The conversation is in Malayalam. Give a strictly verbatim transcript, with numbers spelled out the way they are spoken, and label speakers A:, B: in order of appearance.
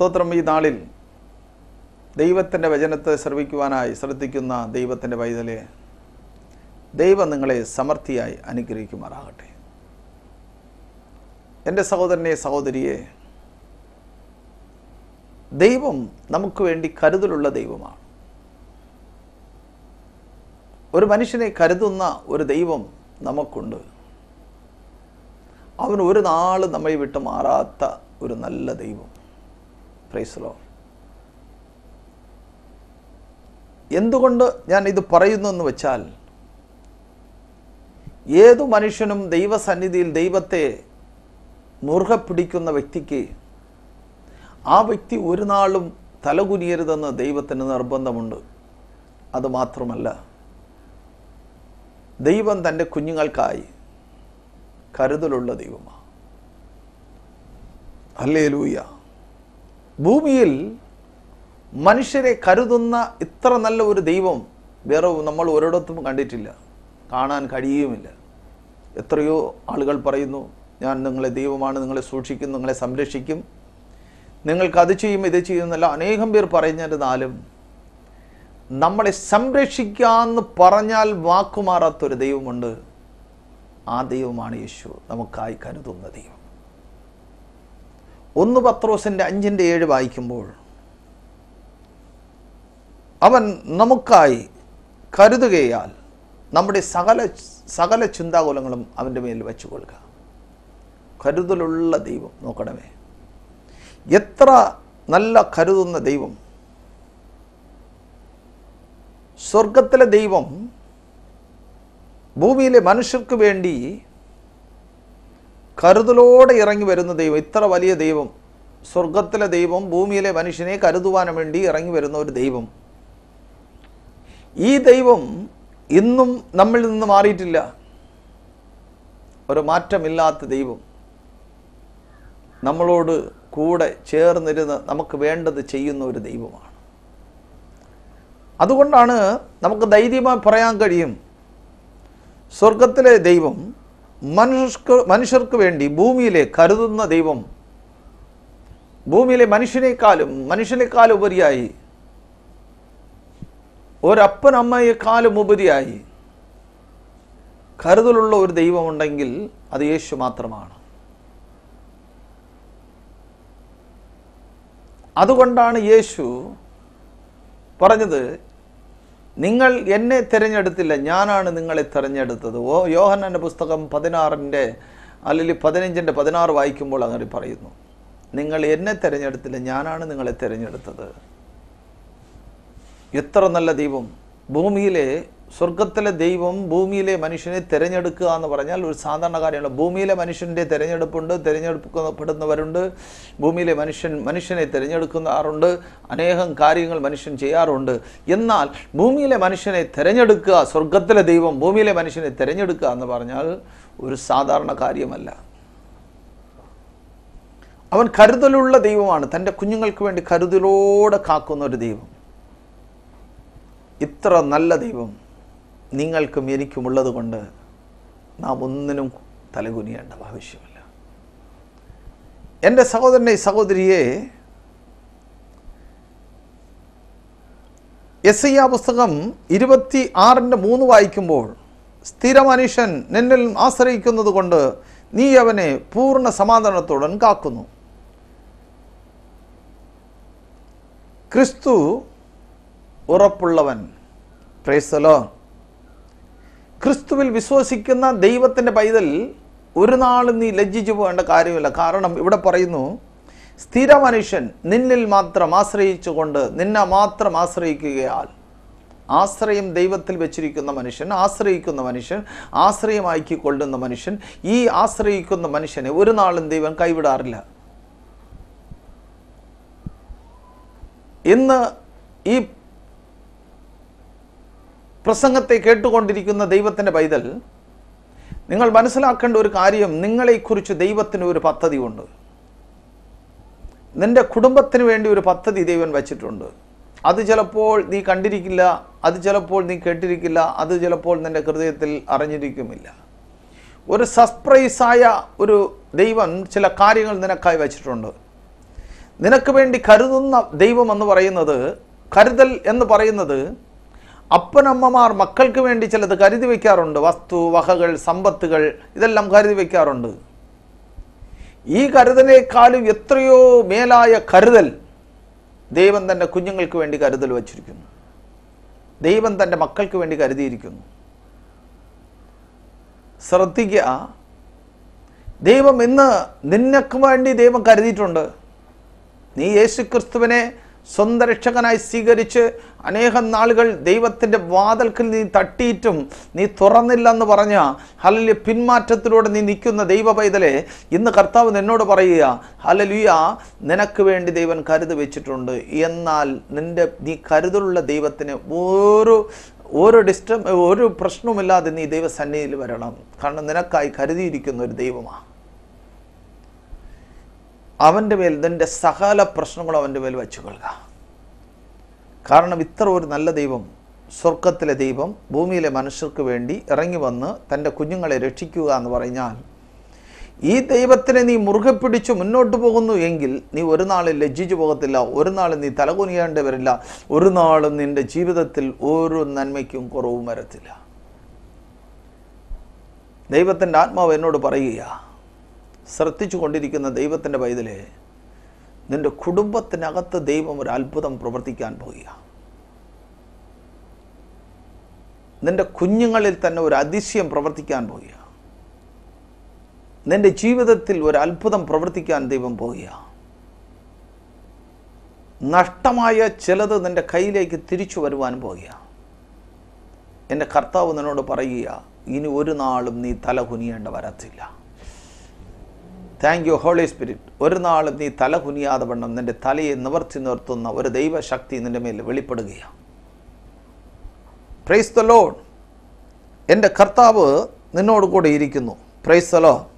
A: സ്തോത്രം. ഈ നാളിൽ ദൈവത്തിൻ്റെ വചനത്തെ ശ്രവിക്കുവാനായി ശ്രദ്ധിക്കുന്ന ദൈവത്തിൻ്റെ പൈതലെ, ദൈവം നിങ്ങളെ സമൃദ്ധിയായി അനുഗ്രഹിക്കുമാറാകട്ടെ. എൻ്റെ സഹോദരനെ, സഹോദരിയെ, ദൈവം നമുക്ക് വേണ്ടി കരുതലുള്ള ദൈവമാണ്. ഒരു മനുഷ്യനെ കരുതുന്ന ഒരു ദൈവം നമുക്കുണ്ട്. അവൻ ഒരു നാൾ നമ്മെ വിട്ട് മാറാത്ത ഒരു നല്ല ദൈവം. Praise the lord. എന്തുകൊണ്ട് ഞാൻ ഇത് പറയുന്നു എന്ന് വെച്ചാൽ, ഏതു മനുഷ്യനും ദൈവസന്നിധിയിൽ ദൈവത്തെ മുറുകെ പിടിക്കുന്ന വ്യക്തിക്ക് ആ വ്യക്തി ഒരു നാളും തലകുനിയരുതെന്ന് ദൈവത്തിന് നിർബന്ധമുണ്ട്. അതുമാത്രമല്ല, ദൈവം തൻ്റെ കുഞ്ഞുങ്ങൾക്കായി കരുതലുള്ള ദൈവമാണ്. ഹല്ലേലൂയ. ഭൂമിയിൽ മനുഷ്യരെ കരുതുന്ന ഇത്ര നല്ല ഒരു ദൈവം വേറെ നമ്മൾ ഒരിടത്തും കണ്ടിട്ടില്ല, കാണാൻ കഴിയുമില്ല. എത്രയോ ആളുകൾ പറയുന്നു, ഞാൻ നിങ്ങളെ ദൈവമാണ്, നിങ്ങളെ സൂക്ഷിക്കും, നിങ്ങളെ സംരക്ഷിക്കും, നിങ്ങൾക്ക് അത് ചെയ്യും ഇത് ചെയ്യുമെന്നല്ല അനേകം പേർ പറഞ്ഞിരുന്നാലും നമ്മളെ സംരക്ഷിക്കാമെന്ന് പറഞ്ഞാൽ വാക്കുമാറാത്തൊരു ദൈവമുണ്ട്. ആ ദൈവമാണ് യേശു, നമുക്കായി കരുതുന്ന ദൈവം. ഒന്ന് പത്രോസിൻ്റെ അഞ്ചിൻ്റെ ഏഴ് വായിക്കുമ്പോൾ, അവൻ നമുക്കായി കരുതുകയാൽ നമ്മുടെ സകല സകല ചിന്താകുലങ്ങളും അവൻ്റെ മേൽ വെച്ചുകൊള്ളുക. കരുതലുള്ള ദൈവം. നോക്കണമേ, എത്ര നല്ല കരുതുന്ന ദൈവം. സ്വർഗത്തിലെ ദൈവം ഭൂമിയിലെ മനുഷ്യർക്ക് വേണ്ടി കരുതലോടെ ഇറങ്ങി വരുന്ന ദൈവം. ഇത്ര വലിയ ദൈവം, സ്വർഗത്തിലെ ദൈവം ഭൂമിയിലെ മനുഷ്യനെ കരുതുവാൻ വേണ്ടി ഇറങ്ങി വരുന്ന ഒരു ദൈവം. ഈ ദൈവം ഇന്നും നമ്മിൽ നിന്ന് മാറിയിട്ടില്ല. ഒരു മാറ്റമില്ലാത്ത ദൈവം നമ്മളോട് കൂടെ ചേർന്നിരുന്ന് നമുക്ക് വേണ്ടത് ചെയ്യുന്ന ഒരു ദൈവമാണ്. അതുകൊണ്ടാണ് നമുക്ക് ധൈര്യമായി പറയാൻ കഴിയും, സ്വർഗത്തിലെ ദൈവം മനുഷ്യർക്ക് മനുഷ്യർക്ക് വേണ്ടി ഭൂമിയിലെ കരുതുന്ന ദൈവം, ഭൂമിയിലെ മനുഷ്യനേക്കാളും മനുഷ്യനേക്കാളും ഉപരിയായി, ഒരപ്പനമ്മയെക്കാളും ഉപരിയായി കരുതലുള്ള ഒരു ദൈവമുണ്ടെങ്കിൽ അത് യേശു മാത്രമാണ്. അതുകൊണ്ടാണ് യേശു പറഞ്ഞത്, നിങ്ങൾ എന്നെ തിരഞ്ഞെടുത്തില്ല, ഞാനാണ് നിങ്ങളെ തിരഞ്ഞെടുത്തത്. ഓ യോഹന്നാൻ്റെ പുസ്തകം പതിനാറിൻ്റെ അല്ലെങ്കിൽ പതിനഞ്ചിൻ്റെ പതിനാറ് വായിക്കുമ്പോൾ അങ്ങനെ പറയുന്നു, നിങ്ങൾ എന്നെ തിരഞ്ഞെടുത്തില്ല, ഞാനാണ് നിങ്ങളെ തിരഞ്ഞെടുത്തത്. എത്ര നല്ല ദൈവം. ഭൂമിയിലെ സ്വർഗത്തിലെ ദൈവം ഭൂമിയിലെ മനുഷ്യനെ തിരഞ്ഞെടുക്കുക എന്ന് പറഞ്ഞാൽ ഒരു സാധാരണ കാര്യമല്ല. ഭൂമിയിലെ മനുഷ്യൻ്റെ തിരഞ്ഞെടുപ്പുണ്ട്, തിരഞ്ഞെടുക്കപ്പെടുന്നവരുണ്ട്. ഭൂമിയിലെ മനുഷ്യൻ മനുഷ്യനെ തിരഞ്ഞെടുക്കാറുണ്ട്, അനേകം കാര്യങ്ങൾ മനുഷ്യൻ ചെയ്യാറുണ്ട്. എന്നാൽ ഭൂമിയിലെ മനുഷ്യനെ തിരഞ്ഞെടുക്കുക, സ്വർഗത്തിലെ ദൈവം ഭൂമിയിലെ മനുഷ്യനെ തിരഞ്ഞെടുക്കുക എന്ന് പറഞ്ഞാൽ ഒരു സാധാരണ കാര്യമല്ല. അവൻ കരുതലുള്ള ദൈവമാണ്. തൻ്റെ കുഞ്ഞുങ്ങൾക്ക് വേണ്ടി കരുതലോടെ കാക്കുന്ന ഒരു ദൈവം. ഇത്ര നല്ല ദൈവം നിങ്ങൾക്കും എനിക്കുമുള്ളത് കൊണ്ട് നാം ഒന്നിനും തലകുനിയേണ്ട ആവശ്യമില്ല. എൻ്റെ സഹോദരനെ, സഹോദരിയെ, യെശയ്യാ പുസ്തകം ഇരുപത്തി ആറിൻ്റെ മൂന്ന് വായിക്കുമ്പോൾ, സ്ഥിര മനുഷ്യൻ നിന്നിൽ ആശ്രയിക്കുന്നത് കൊണ്ട് നീ അവനെ പൂർണ്ണ സമാധാനത്തോടെ കാക്കുന്നു. ക്രിസ്തു ഉറപ്പുള്ളവൻ. Price the Lord. ക്രിസ്തുവിൽ വിശ്വസിക്കുന്ന ദൈവത്തിൻ്റെ പൈതൽ ഒരു നാളും നീ ലജ്ജിച്ചു പോകേണ്ട കാര്യമില്ല. കാരണം ഇവിടെ പറയുന്നു, സ്ഥിര മനുഷ്യൻ നിന്നിൽ മാത്രം ആശ്രയിച്ചുകൊണ്ട്, നിന്നെ മാത്രം ആശ്രയിക്കുകയാൽ, ആശ്രയം ദൈവത്തിൽ വെച്ചിരിക്കുന്ന മനുഷ്യൻ, ആശ്രയിക്കുന്ന മനുഷ്യൻ, ആശ്രയമാക്കിക്കൊള്ളുന്ന മനുഷ്യൻ, ഈ ആശ്രയിക്കുന്ന മനുഷ്യനെ ഒരു നാളും ദൈവം കൈവിടാറില്ല. ഇന്ന് ഈ പ്രസംഗത്തെ കേട്ടുകൊണ്ടിരിക്കുന്ന ദൈവത്തിൻ്റെ പൈതൽ, നിങ്ങൾ മനസ്സിലാക്കേണ്ട ഒരു കാര്യം, നിങ്ങളെക്കുറിച്ച് ദൈവത്തിന് ഒരു പദ്ധതി ഉണ്ട്. നിൻ്റെ കുടുംബത്തിന് വേണ്ടി ഒരു പദ്ധതി ദൈവം വച്ചിട്ടുണ്ട്. അത് ചിലപ്പോൾ നീ കണ്ടിരിക്കില്ല, അത് ചിലപ്പോൾ നീ കേട്ടിരിക്കില്ല, അത് ചിലപ്പോൾ നിൻ്റെ ഹൃദയത്തിൽ അറിഞ്ഞിരിക്കുമില്ല. ഒരു സർപ്രൈസായ ഒരു ദൈവം ചില കാര്യങ്ങൾ നിനക്കായി വച്ചിട്ടുണ്ട്. നിനക്ക് വേണ്ടി കരുതുന്ന ദൈവം എന്ന് പറയുന്നത്, കരുതൽ എന്ന് പറയുന്നത്, അപ്പനമ്മമാർ മക്കൾക്ക് വേണ്ടി ചിലത് കരുതി വയ്ക്കാറുണ്ട്. വസ്തു വകകൾ, സമ്പത്തുകൾ, ഇതെല്ലാം കരുതി വയ്ക്കാറുണ്ട്. ഈ കരുതലേക്കാളും എത്രയോ മേലായ കരുതൽ ദൈവം തൻ്റെ കുഞ്ഞുങ്ങൾക്ക് വേണ്ടി കരുതൽ വച്ചിരിക്കുന്നു. ദൈവം തൻ്റെ മക്കൾക്ക് വേണ്ടി കരുതിയിരിക്കുന്നു. ശ്രദ്ധിക്കുക, ദൈവം ഇന്ന് നിനക്ക് വേണ്ടി ദൈവം കരുതിയിട്ടുണ്ട്. നീ യേശുക്രിസ്തുവിനെ സ്വന്തം രക്ഷകനായി സ്വീകരിച്ച് അനേകം നാളുകൾ ദൈവത്തിൻ്റെ വാതിൽക്കൽ നീ തട്ടിയിട്ടും നീ തുറന്നില്ലെന്ന് പറഞ്ഞ ഹല്ലേലൂയ പിന്മാറ്റത്തിലൂടെ നീ നിൽക്കുന്ന ദൈവ പൈതലെ, ഇന്ന് കർത്താവ് നിന്നോട് പറയുക, ഹല്ലേലൂയ നിനക്ക് വേണ്ടി ദൈവം കരുതി വെച്ചിട്ടുണ്ട്. എന്നാൽ നിൻ്റെ നീ കരുതലുള്ള ദൈവത്തിന് ഓരോ ഓരോ ഡിസ്റ്റർബ് ഒരു പ്രശ്നവുമില്ലാതെ നീ ദൈവസന്നിധിയിൽ വരണം. കാരണം നിനക്കായി കരുതിയിരിക്കുന്ന ഒരു ദൈവമാണ്. അവൻ്റെ മേൽ നിൻ്റെ സകല പ്രശ്നങ്ങളും അവൻ്റെ മേൽ വെച്ചു കൊള്ളുക. കാരണം ഇത്ര ഒരു നല്ല ദൈവം, സ്വർഗത്തിലെ ദൈവം ഭൂമിയിലെ മനുഷ്യർക്ക് വേണ്ടി ഇറങ്ങി വന്ന് തൻ്റെ കുഞ്ഞുങ്ങളെ രക്ഷിക്കുക എന്ന് പറഞ്ഞാൽ, ഈ ദൈവത്തിനെ നീ മുറുകെ പിടിച്ച് മുന്നോട്ട് പോകുന്നു എങ്കിൽ നീ ഒരു നാളും ലജ്ജിച്ചു പോകത്തില്ല, ഒരു നാളും നീ തലകുനിയേണ്ടി വരില്ല, ഒരു നാളും നിൻ്റെ ജീവിതത്തിൽ ഓരോ നന്മയ്ക്കും കുറവും വരത്തില്ല. ദൈവത്തിൻ്റെ ആത്മാവ് എന്നോട് പറയുക, ശ്രദ്ധിച്ചു കൊണ്ടിരിക്കുന്ന ദൈവത്തിൻ്റെ പൈതലെ, നിൻ്റെ കുടുംബത്തിനകത്ത് ദൈവം ഒരു അത്ഭുതം പ്രവർത്തിക്കാൻ പോകുക. നിൻ്റെ കുഞ്ഞുങ്ങളിൽ തന്നെ ഒരു അതിശയം പ്രവർത്തിക്കാൻ പോകുക. നിൻ്റെ ജീവിതത്തിൽ ഒരു അത്ഭുതം പ്രവർത്തിക്കാൻ ദൈവം പോകുക. നഷ്ടമായ ചിലത് നിൻ്റെ കയ്യിലേക്ക് തിരിച്ചു വരുവാൻ പോകുക. എൻ്റെ കർത്താവ് നിന്നോട് പറയുക, ഇനി ഒരു നാളും നീ തല കുനിയേണ്ട വരത്തില്ല. Thank you holy spirit. ഒരു നാളും നീ തല കുനിയാതെ വണ്ണം നിൻ്റെ തലയെ നിവർത്തി നിർത്തുന്ന ഒരു ദൈവശക്തി നിൻ്റെ മേൽ വെളിപ്പെടുകയാണ്. Price the Lord. എൻ്റെ കർത്താവ് നിന്നോട് കൂടെ ഇരിക്കുന്നു. Praise the Lord.